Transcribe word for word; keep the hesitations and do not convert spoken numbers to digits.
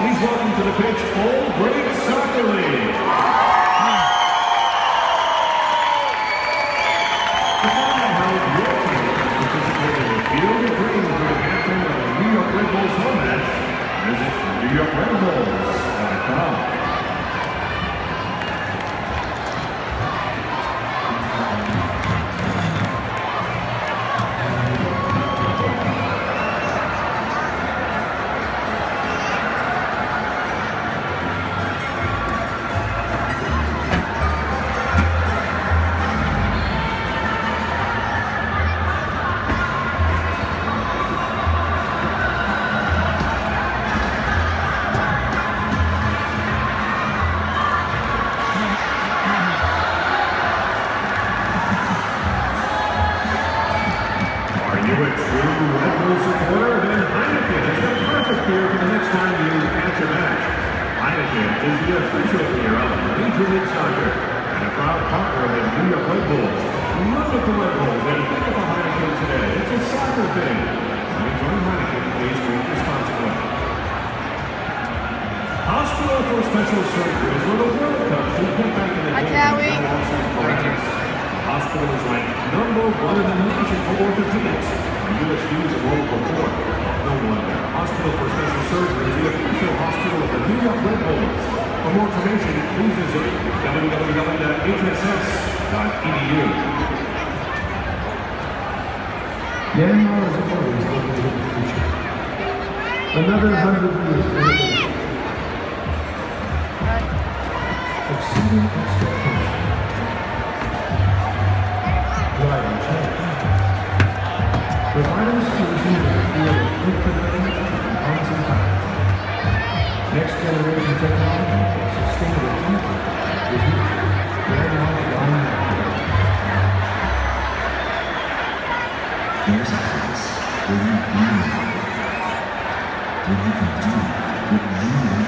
Please welcome to the pitch, Old Great Soccer League. The final held your team participated in the Field of Dreams during halftime of the New York Red Bulls home match. Visit New York Red Bulls dot com. A true Red Bull supporter, then Heineken is the perfect beer for the next time you catch a match. Heineken is the official beer of Major League Soccer and a proud partner of the New York Red Bulls. Look at the Red Bulls and think of a Heineken today. It's a soccer thing. When you join Heineken, please drink responsibly. Hospital for Special Surgery is where the World Cup should get back in the Hi, Cowie. Hospital is ranked number one in the nation for orthopedics. U S News and World Report. No wonder. Hospital for Special Surgery is the official hospital of the New York Red Bulls. For more information, please visit w w w dot h s s dot e d u. Myanmar is always looking to the future. Another hundred years of innovation. Exceeding expectations. Driving change. Providing solutions in the field of food production and housing power. Next generation technology for sustainable future is here. Right now, Line Marketing. There's a place where you really where you can do what you